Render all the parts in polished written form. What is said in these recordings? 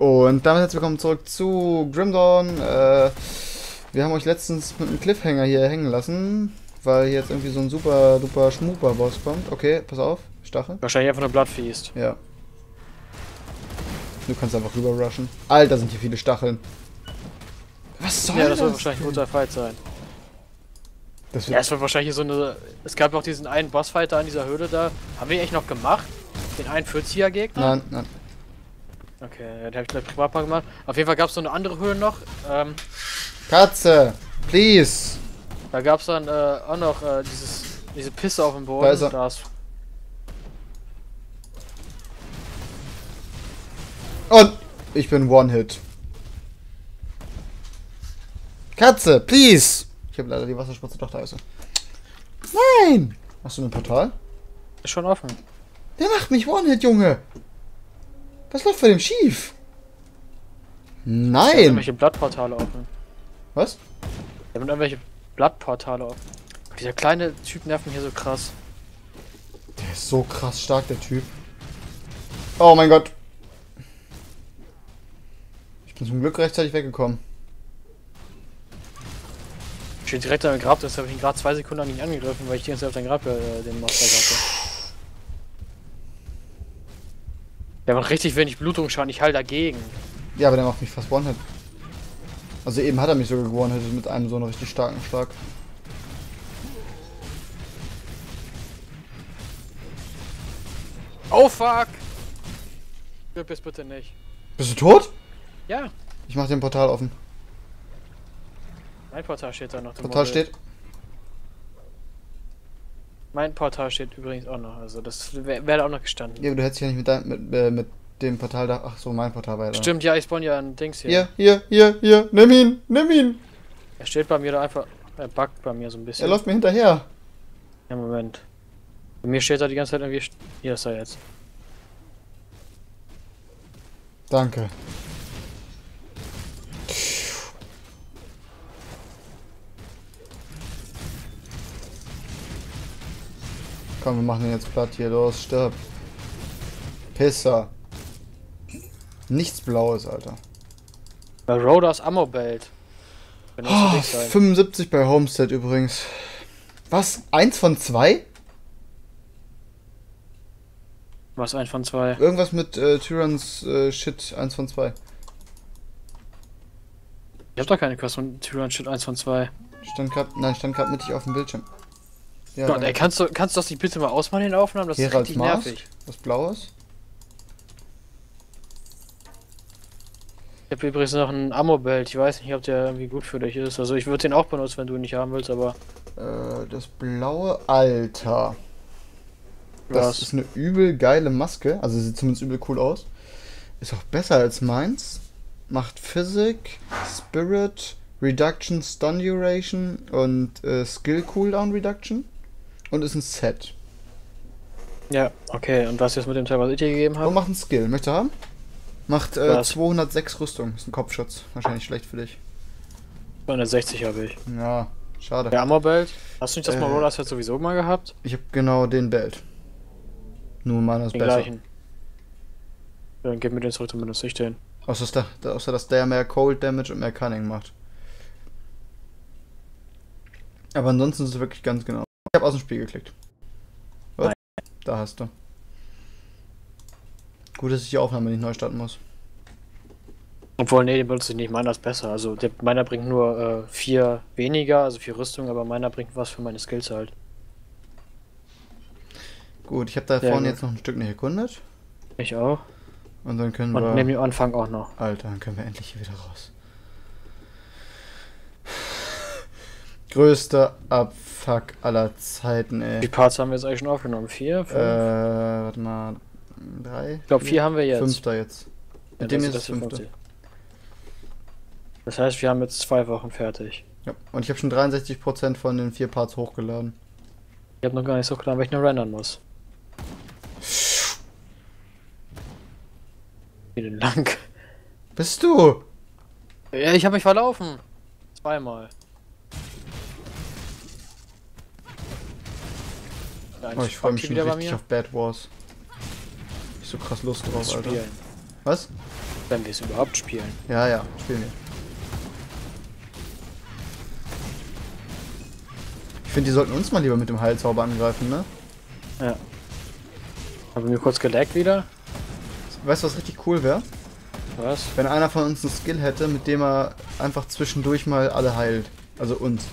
Und damit herzlich willkommen zurück zu Grim Dawn. Wir haben euch letztens mit einem Cliffhanger hier hängen lassen, weil hier jetzt irgendwie so ein super duper Schmuper-Boss kommt. Okay, pass auf, Stachel. Wahrscheinlich einfach eine Bloodfeast. Ja. Du kannst einfach rüber rushen. Alter, sind hier viele Stacheln. Was soll das? Ja, das wird wahrscheinlich ein guter Fight sein. Das Ja, es wird wahrscheinlich so eine... Es gab auch diesen einen Bossfight da in dieser Höhle da. Haben wir ihn echt noch gemacht? Den 41er-Gegner? Nein, nein. Okay, ja, den hab ich gleich privat mal gemacht. Auf jeden Fall gab es so eine andere Höhle noch. Katze, please. Da gab es dann auch noch diese Pisse auf dem Boden. Da ist er. Da ist Und ich bin One-Hit. Katze, please. Ich habe leider die Wasserspritze, doch da ist er. Nein! Hast du ein Portal? ist schon offen. Der macht mich One-Hit, Junge. Was läuft bei dem schief? Da sind Nein! irgendwelche Blattportale offen. Was? Da sind irgendwelche Blattportale offen. Dieser kleine Typ nervt mich hier so krass. Der ist so krass stark, der Typ. Oh mein Gott. Ich bin zum Glück rechtzeitig weggekommen. Steht direkt an der Grab, das habe ich ihn gerade 2 Sekunden nicht angegriffen, weil ich die ganze Zeit auf den Grab den Monster hatte. Der macht richtig wenig Blutungsschaden, ich halte dagegen. Ja, aber der macht mich fast One-Hit. Also eben hat er mich sogar gewonnen mit einem so einen richtig starken Schlag. Oh fuck! Stirb jetzt bitte nicht. Bist du tot? Ja, Ich mach den Portal offen. mein Portal steht da noch. Portal steht. Mein Portal steht übrigens auch noch, also das wäre auch noch gestanden. Ja, aber du hättest ja nicht mit dem Portal da. Ach so, mein Portal weiter. Stimmt, ja, ich spawn ja ein Dings hier. Hier. Nimm ihn, nimm ihn. Er steht bei mir da einfach, er buggt bei mir so ein bisschen. Er läuft mir hinterher. Ja, Moment. Bei mir steht da die ganze Zeit irgendwie, hier ist er jetzt. Danke. Komm, wir machen ihn jetzt platt hier. Los, stirb. Pisser. Nichts Blaues, Alter. Bei Rodas Ammo Belt. Wenn das Oh, so dick sein. 75 bei Homestead übrigens. Was? 1 von 2? Was, 1 von 2? Irgendwas mit Tyrans Shit 1 von 2. Ich hab doch keine Quest von Tyrann Shit 1 von 2. Stand grad mittig auf dem Bildschirm. Ja, Gott, ey, kannst du das nicht bitte mal ausmachen in den Aufnahmen? Das ist Geralds richtig Mars. nervig. Was Blaues? Ich habe übrigens noch einen Ammo-Belt. Ich weiß nicht, ob der irgendwie gut für dich ist. Also ich würde den auch benutzen, wenn du ihn nicht haben willst, aber... Das blaue Alter. Das Was? ist eine übel geile Maske. Also sieht zumindest übel cool aus. Ist auch besser als meins. Macht Physik, Spirit, Reduction, Stun Duration und Skill Cooldown Reduction. Und ist ein Set. Ja, okay. Und was jetzt mit dem Teil, was ich dir gegeben Und habe? macht ein Skill. Möchtest du haben? Macht Was? 206 Rüstung. Ist ein Kopfschutz. Wahrscheinlich schlecht für dich. 260 habe ich. Ja, schade. Der Ammo-Belt? Hast du nicht das Äh, Morolas jetzt sowieso mal gehabt? Ich habe genau den Belt. Nur meiner ist Den besser. gleichen. Ja, dann gib mir den zurück, dann benutze ich den. Außer dass der mehr Cold Damage und mehr Cunning macht. Aber ansonsten ist es wirklich ganz genau. Ich habe aus dem Spiel geklickt. Was? Nein. Da hast du. Gut, dass ich die Aufnahme nicht neu starten muss. Obwohl, nee, den benutze ich nicht. Meiner ist besser. Also, meiner bringt nur 4 weniger, also 4 Rüstung, aber meiner bringt was für meine Skills halt. Gut, ich habe da Sehr vorne gut. jetzt noch ein Stück nicht erkundet. Ich auch. Und dann können Und wir... neben dem Anfang auch noch. Alter, dann können wir endlich hier wieder raus. Größter Abfuck aller Zeiten, Wie ey. viele Parts haben wir jetzt eigentlich schon aufgenommen? 4? 5? Warte mal. 3? Ich glaube, 4 haben wir jetzt. 5. jetzt. Ja, Mit dem das ist ist es das 5. 5. Das heißt, wir haben jetzt 2 Wochen fertig. Ja. Und ich habe schon 63% von den 4 Parts hochgeladen. Ich habe noch gar nicht so klar, weil ich noch rendern muss. Wie denn lang? Bist du? Ja, ich habe mich verlaufen. 2-mal. Oh, ich freue mich schon richtig auf Bad Wars. Ich so krass Lust drauf, Alter. Spielen. Was? Wenn wir es überhaupt spielen. Ja, ja, spielen wir. Ich finde, die sollten uns mal lieber mit dem Heilzauber angreifen, ne? Ja. Haben wir kurz gelaggt wieder? Weißt du, was richtig cool wäre? Was? Wenn einer von uns einen Skill hätte, mit dem er einfach zwischendurch mal alle heilt. Also uns.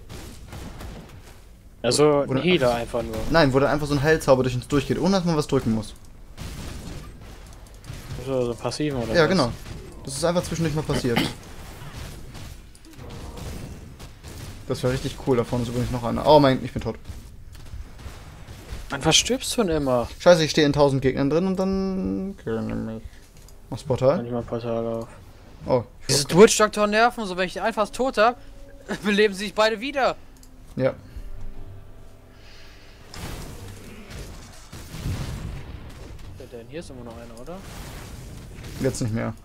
Also Oder ein Healer einfach nur. Nein, wo dann einfach so ein Heilzauber durch uns durchgeht, ohne dass man was drücken muss. So passiv oder Ja, was? genau. Das ist einfach zwischendurch mal passiert. Das wäre richtig cool. Da vorne ist übrigens noch einer. Oh mein, ich bin tot. Man, was stirbst du denn immer? Scheiße, ich stehe in 1000 Gegnern drin und dann... Mach's Portal? Kann ich mal ein Portal auf. Oh. Diese Witch-Doktor nerven, so wenn ich einfach tot hab, beleben sie sich beide wieder. Ja. Denn hier ist immer noch einer, oder? Jetzt nicht mehr.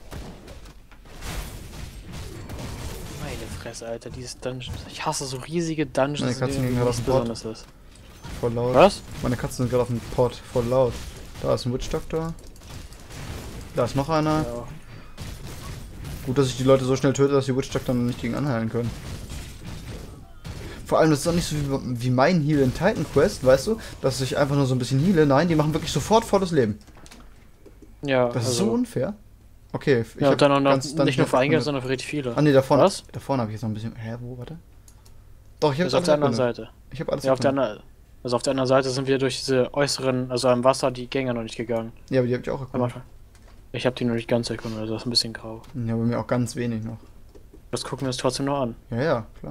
Meine Fresse, Alter, dieses Dungeon. Ich hasse so riesige Dungeons, Meine Katzen in gehen denen gerade nichts auf den Port. Besonderes ist. Voll laut. Was? Meine Katzen sind gerade auf dem Port. Voll laut. Da ist ein Witch Doctor. Da ist noch einer. Ja. Gut, dass ich die Leute so schnell töte, dass die Witch Doctor nicht gegen anheilen können. Vor allem, das ist auch nicht so wie mein Heal in Titan Quest, weißt du? Dass ich einfach nur so ein bisschen heale. Nein, die machen wirklich sofort volles Leben. Ja, Das ist so unfair. Okay, ich ja, und dann auch noch, ganz nicht nur Dungeon für Eingabe, erkundet. sondern für richtig viele. Ah ne, da vorne. Was? Da vorne habe ich jetzt noch ein bisschen... Hä, wo, warte? Doch, ich habe Das ist auf der anderen Seite. Ich habe alles Ja, auf der erkundet. anderen, also auf der anderen Seite sind wir durch diese äußeren, also am Wasser, die Gänge noch nicht gegangen. Ja, aber die habe ich auch Am erkundet. Anfang. Ich habe die noch nicht ganz erkundet, also das ist ein bisschen grau. Ja, bei mir auch ganz wenig noch. Das gucken wir uns trotzdem noch an. Ja, ja, klar.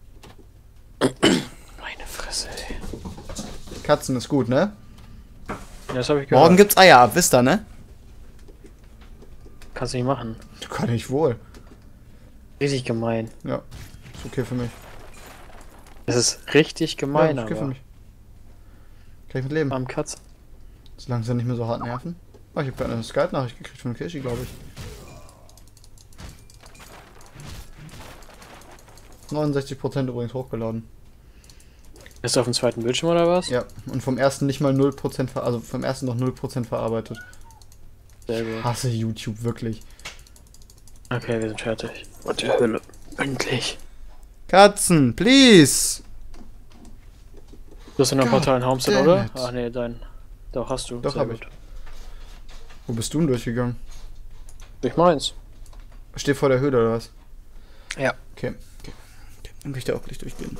Meine Fresse, ey. Katzen ist gut, ne? Ja, das habe ich gehört. Morgen gibt's Eier ab, wisst ihr, ne? Kannst du nicht machen. Kann ich wohl. Richtig gemein. Ja, ist okay für mich. Es ist richtig gemein, ja, ist okay für aber. mich. Kann ich mit leben. Am Katz. Solange sie nicht mehr so hart nerven. Oh, ich habe eine Skype-Nachricht gekriegt von Kirschi, glaube ich. 69% übrigens hochgeladen. Ist du auf dem zweiten Bildschirm oder was? Ja, und vom ersten nicht mal 0%, also vom ersten noch 0% verarbeitet. Sehr gut. Hasse YouTube, wirklich. Okay, wir sind fertig. Und die Hölle. Endlich. Katzen, please! Du hast ja noch ein God Portal in Homestead, damn oder? it. Ach nee, dein. Doch, hast du. Doch, Sehr hab gut. Wo bist du denn durchgegangen? Durch meins. Steht vor der Höhle, oder was? Ja. Okay. Dann kann ich da auch gleich durchgehen.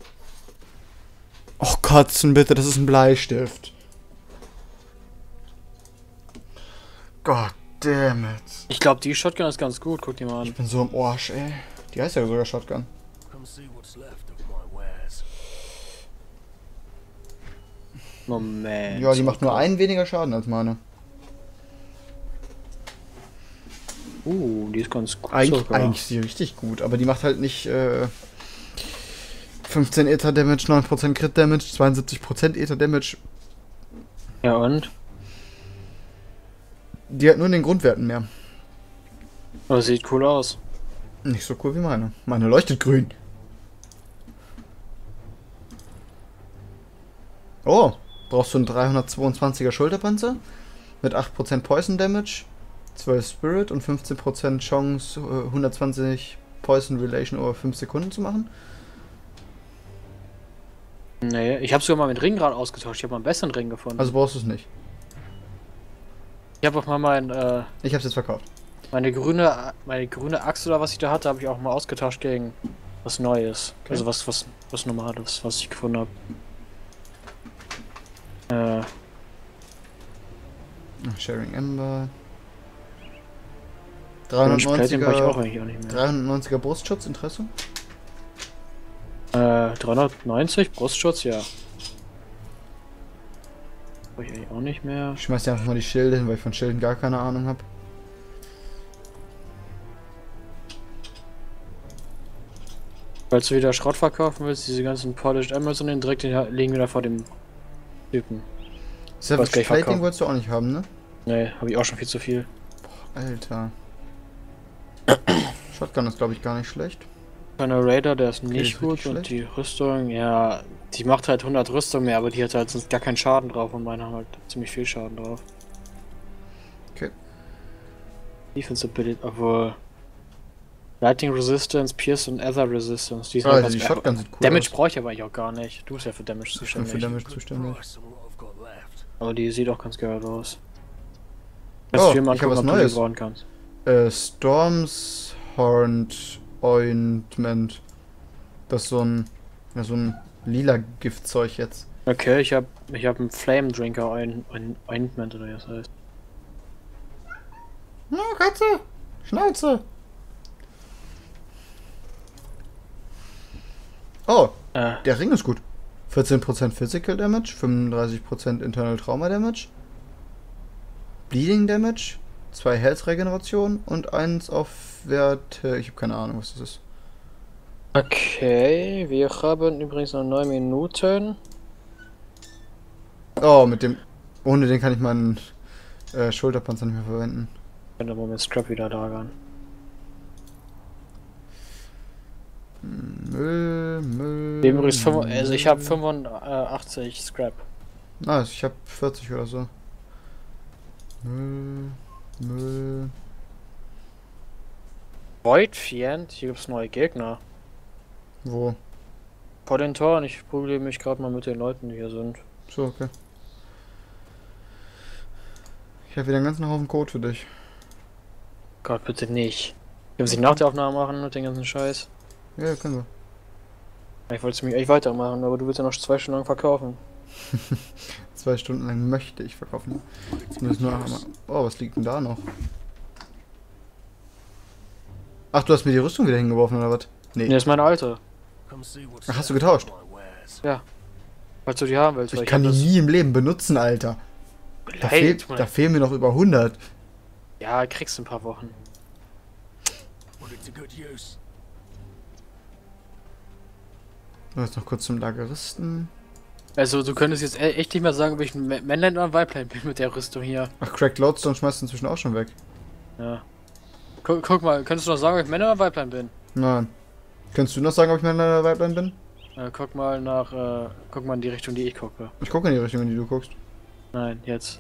Och, Katzen, bitte, das ist ein Bleistift. God damn it. Ich glaube, die Shotgun ist ganz gut. Guck die mal Ich an. bin so im Arsch, ey. Die heißt ja sogar Shotgun. Come see what's left of my wares. Moment. Ja, die macht nur einen weniger Schaden als meine. Die ist ganz gut. Eigentlich ist die richtig gut, aber die macht halt nicht 15 Ether Damage, 9% Crit Damage, 72% Ether Damage. Ja, und? Die hat nur in den Grundwerten mehr. Aber sieht cool aus. Nicht so cool wie meine. Meine leuchtet grün. Oh, brauchst du einen 322er Schulterpanzer mit 8% Poison Damage, 12 Spirit und 15% Chance, 120 Poison Relation over 5 Sekunden zu machen. Nee, ich habe sogar mal mit Ringrad ausgetauscht. Ich habe mal einen besseren Ring gefunden. Also brauchst du es nicht. Ich habe auch mal Ich hab's jetzt verkauft. meine grüne Axt oder was ich da hatte, habe ich auch mal ausgetauscht gegen was Neues. Okay. Also was Normales, was ich gefunden habe. Sharing Ember. Platin war ich auch 390er, eigentlich auch nicht mehr. 390er Brustschutz, Interesse? 390 Brustschutz, ja. Brauche ich eigentlich auch nicht mehr. Ich schmeiß dir einfach mal die Schilde hin, weil ich von Schilden gar keine Ahnung habe. Falls du wieder Schrott verkaufen willst, diese ganzen Polished Emeralds und den direkt liegen wieder vor dem Typen. Savage gleich Plating verkaufen. wolltest du auch nicht haben, ne? Nee, habe ich auch schon viel zu viel. Alter. Shotgun ist glaube ich gar nicht schlecht. Kleiner Raider, der ist nicht ist gut richtig und schlecht. die Rüstung, ja, die macht halt 100 Rüstung mehr, aber die hat halt sonst gar keinen Schaden drauf und meine haben halt ziemlich viel Schaden drauf. Okay. Defense Ability, obwohl. Lightning Resistance, Pierce und Ether Resistance. Die sind Ah, ganz die geil. Shotgun sieht cool Damage aus. brauche ich aber eigentlich auch gar nicht. Du bist ja für Damage Ich bin zuständig. für Damage Good zuständig. price on what I've got left. Aber die sieht auch ganz geil aus. Oh, dir mal ich hab was angucken, ob du die Neues. bauen kannst. Storm's Horned Ointment. Das ist so ein lila Giftzeug jetzt. Okay, ich hab einen Flame Drinker Ointment oder wie das heißt. Na, Katze! Schnauze! Oh, der Ring ist gut. 14% Physical Damage, 35% Internal Trauma Damage, Bleeding Damage, 2 Health Regeneration und 1 auf Werte. Ich habe keine Ahnung, was das ist. Okay, wir haben übrigens noch 9 Minuten. Oh, ohne den kann ich meinen Schulterpanzer nicht mehr verwenden. Ich kann aber mit Scrap wieder lagern. Müll. Übrigens, also ich habe 85 Scrap. Nice, ich habe 40 oder so. Müll. Void Fiend, hier gibt's neue Gegner. Wo? Vor den Toren, ich prügle mich gerade mal mit den Leuten, die hier sind. So, okay. Ich habe wieder einen ganzen Haufen Code für dich. Gott, bitte nicht. Können Sie nach der Aufnahme machen mit den ganzen Scheiß? Ja, können wir. Ich wollte es mich echt weitermachen, aber du willst ja noch 2 Stunden lang verkaufen. 2 Stunden lang möchte ich verkaufen. Jetzt muss ich nur einmal. Oh, was liegt denn da noch? Ach, du hast mir die Rüstung wieder hingeworfen oder was? Nee, das ist meine alte. Come see what's Ach, hast du left getauscht? of my wares. Ja. Falls du die haben willst. weil Ich kann die hab nie im Leben benutzen, Alter. Da, Hey, da fehlen mir noch über 100. ja, kriegst du ein paar Wochen. Put it to good use. Jetzt noch kurz zum Lageristen. Also, du könntest jetzt echt nicht mehr sagen, ob ich ein Männlein oder ein Weiblein bin mit der Rüstung hier. Ach, Cracked Lodestone schmeißt du inzwischen auch schon weg. Ja. Guck mal, könntest du noch sagen, ob ich Männer oder Weiblein bin? Nein. Könntest du noch sagen, ob ich Mann oder Weiblein bin? Guck mal in die Richtung, die ich gucke. Ich gucke in die Richtung, in die du guckst. Nein, jetzt.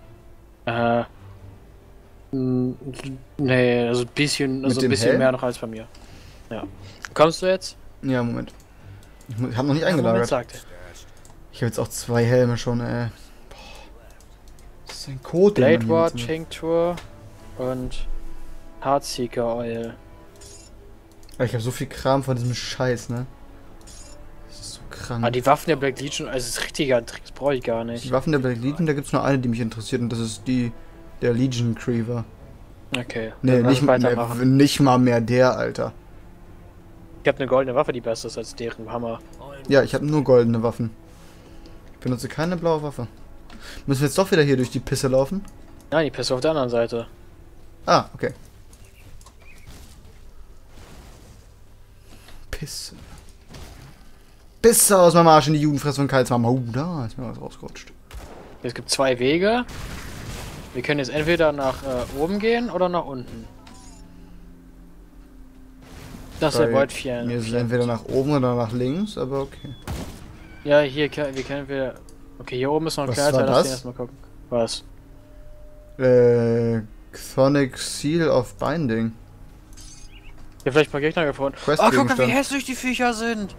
Nee, also ein bisschen, Mit dem Helm? mehr noch als bei mir. Ja. Kommst du jetzt? Ja, Moment. Ich habe noch nicht Moment, eingelagert. sagt er. Ich habe jetzt auch 2 Helme schon, ey. Boah. Das ist ein Code, den Blade man hier Ward, mit- Tincture und Heartseeker Oil. Ich habe so viel Kram von diesem Scheiß, ne? Das ist so krank. Ah, die Waffen der Black Legion, also das ist richtiger Trick, das brauche ich gar Die nicht. Waffen der Black Legion, da gibt's nur eine, die mich interessiert, und das ist die der Legion Creeper. Okay. Nee, dann lass nicht, weitermachen. nicht mal mehr der, Alter. Ich habe eine goldene Waffe, die besser ist als deren Hammer. Ja, ich habe nur goldene Waffen. Ich benutze keine blaue Waffe. Müssen wir jetzt doch wieder hier durch die Pisse laufen? Nein, die Piste auf der anderen Seite. Ah, okay. Pisse. Pisse aus meinem Arsch in die Judenfresse von Karlsmama. Da ist mir was rausgerutscht. Es gibt 2 Wege. Wir können jetzt entweder nach oben gehen oder nach unten. Das ist der Void Mir ist es Fiend. entweder nach oben oder nach links, aber okay. Ja, hier, wir können wir. Okay, hier oben ist noch ein Was kleiner war Teil, lass den das? erstmal gucken. Was? Chthonic Seal of Binding. Ja, vielleicht ein paar Gegner gefunden. Quest Oh, guck mal, Gegenstand. wie hässlich die Viecher sind!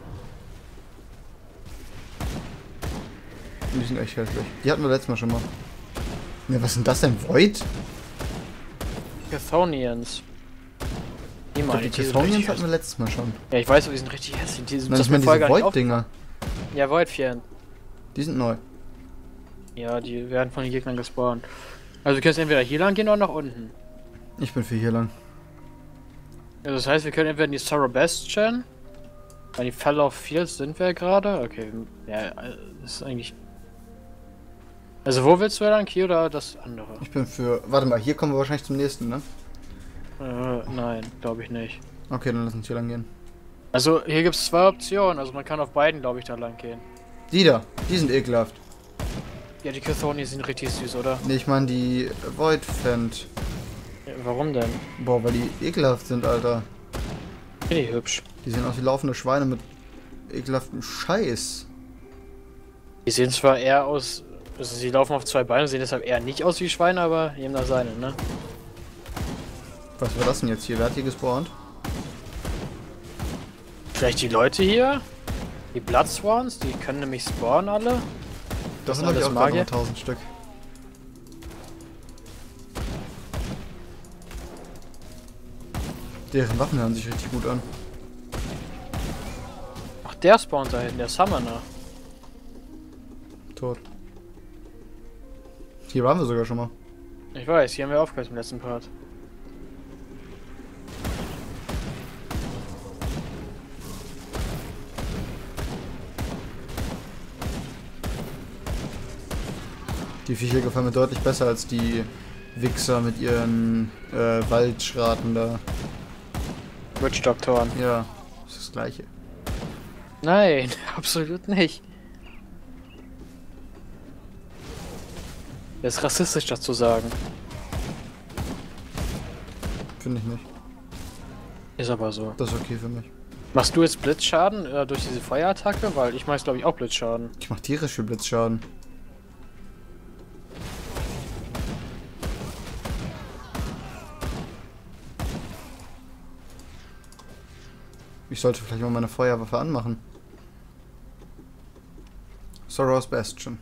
Die sind echt hässlich. Die hatten wir letztes Mal schon mal. Ne, was sind das denn? Void? Chthonians. Die Ich glaub, meine die die sind Chthonians richtig hatten wir letztes Mal schon. hässlich. Ja, ich weiß, aber die sind richtig hässlich. Die sind Nein, ich meine vorher diese gar nicht Void-Dinger. Ja, Void Fiend. Die sind neu. Ja, die werden von den Gegnern gespawnt. Also du kannst entweder hier lang gehen oder nach unten. Ich bin für hier lang. Ja, das heißt, wir können entweder in die Sorrow Bastion. Bei die Fell of Fields sind wir gerade. Okay, ja, das ist eigentlich. Also wo willst du lang? Hier oder das andere? Ich bin für... Warte mal, hier kommen wir wahrscheinlich zum nächsten, ne? Nein, glaube ich nicht. Okay, dann lass uns hier lang gehen. Also hier gibt es 2 Optionen. Also man kann auf beiden, glaube ich, da lang gehen. Die da, die sind ekelhaft. Ja, die Chthonians sind richtig süß, oder? Ne, ich meine die Void Fend. Ja, warum denn? Boah, weil die ekelhaft sind, Alter. Finde ich hübsch. Die sehen aus wie laufende Schweine mit ekelhaftem Scheiß. Die sehen zwar eher aus. Also sie laufen auf 2 Beinen, sehen deshalb eher nicht aus wie Schweine, aber jedem das seine, ne? Was war das denn jetzt hier? Wer hat hier gespawnt? Vielleicht die Leute hier? Die Blood Swans? Die können nämlich spawnen alle. Das sind sind ich alles auch gerade Magier? noch 1000 Stück. Deren Waffen hören sich richtig gut an. Ach, der spawnt da hinten, der Summoner. Tot. Hier waren wir sogar schon mal. Ich weiß, hier haben wir aufgehört im letzten Part. Die Viecher gefallen mir deutlich besser als die Wichser mit ihren Waldschraten da. Witch-Doktoren. Ja, ist das gleiche. Nein, absolut nicht. Das ist rassistisch, das zu sagen. Finde ich nicht. Ist aber so. Das ist okay für mich. Machst du jetzt Blitzschaden durch diese Feuerattacke? Weil ich mach glaube ich auch Blitzschaden. Ich mach tierisch viel Blitzschaden. Ich sollte vielleicht mal meine Feuerwaffe anmachen. Sorrow's Bastion.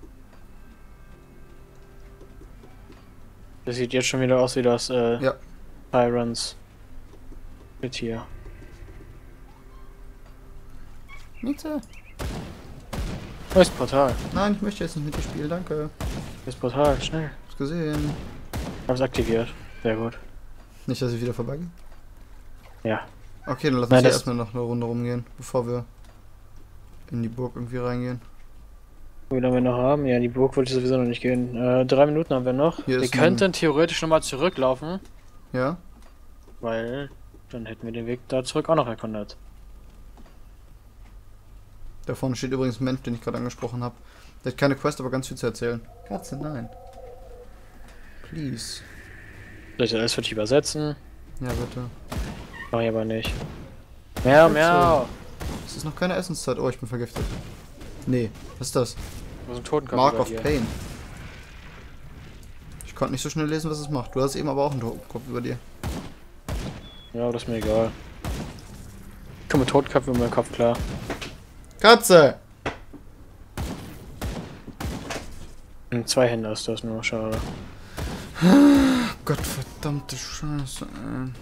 Das sieht jetzt schon wieder aus wie das Ja. Tyrants mit hier. Miete. Neues Portal. Nein, ich möchte jetzt nicht mit dir spielen, danke. Das Portal, schnell. Hab's gesehen. Hab's aktiviert. Sehr gut. Nicht, dass ich wieder vorbeigehe. Ja. Okay, dann lass Nein, uns hier das- erstmal noch eine Runde rumgehen, bevor wir in die Burg irgendwie reingehen. Wie lange wir noch haben? Ja, in die Burg wollte ich sowieso noch nicht gehen. 3 Minuten haben wir noch. Hier Wir ist ein- könnten theoretisch nochmal zurücklaufen, Ja? weil dann hätten wir den Weg da zurück auch noch erkundet. Da vorne steht übrigens ein Mensch, den ich gerade angesprochen habe. Der hat keine Quest, aber ganz viel zu erzählen. Katze, nein. Please. Soll ich das alles für dich übersetzen? Ja, bitte. Mach ich aber nicht. Miau, Bitte. miau. Es ist noch keine Essenszeit. Oh, ich bin vergiftet. Nee, was ist das? Wo ist ein Totenkopf Mark über of dir? Pain. Ich konnte nicht so schnell lesen, was es macht. Du hast eben aber auch einen Totenkopf über dir. Ja, das ist mir egal. Ich komme mit Totenköpfen in meinem Kopf klar. Katze! 2 Hände ist das nur, schade. Gott, verdammte Scheiße, ey.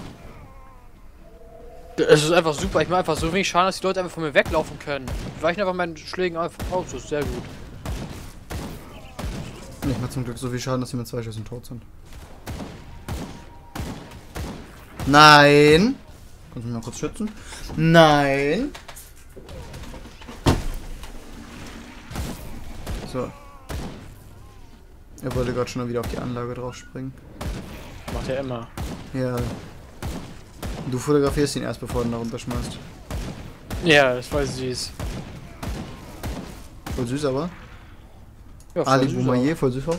Es ist einfach super, ich mache einfach so wenig Schaden, dass die Leute einfach von mir weglaufen können. Die weichen einfach meinen Schlägen einfach aus, das ist sehr gut. Ich mach zum Glück so viel Schaden, dass sie mit 2 Schüssen tot sind. Nein! Kannst du mich mal kurz schützen? Nein! So. Er wollte gerade schon wieder auf die Anlage drauf springen. Macht er immer. Ja. Du fotografierst ihn erst, bevor du ihn da runterschmeißt. Ja, das war süß. Voll süß aber. Ja, voll Ali süß Boumaier, voll süß auch.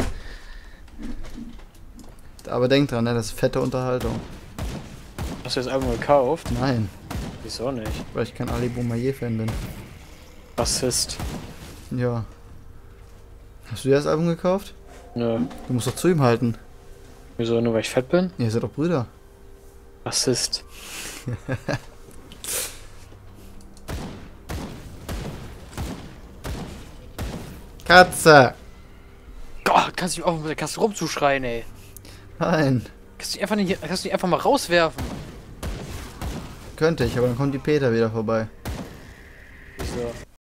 Aber denk dran, ne, das ist fette Unterhaltung. auch. Hast du das Album gekauft? Nein, Wieso nicht? weil ich kein Ali Boumaier-Fan bin. Rassist. Ja. Hast du dir das Album gekauft? Nö. Du musst doch zu ihm halten. Wieso? Nur weil ich fett bin? Ihr seid doch Brüder. Rassist. Katze! Gott, kannst du nicht auf mit der Kasse rumzuschreien, ey. Nein. Kannst du nicht einfach mal rauswerfen? Könnte ich, aber dann kommt die Peter wieder vorbei. Wieso?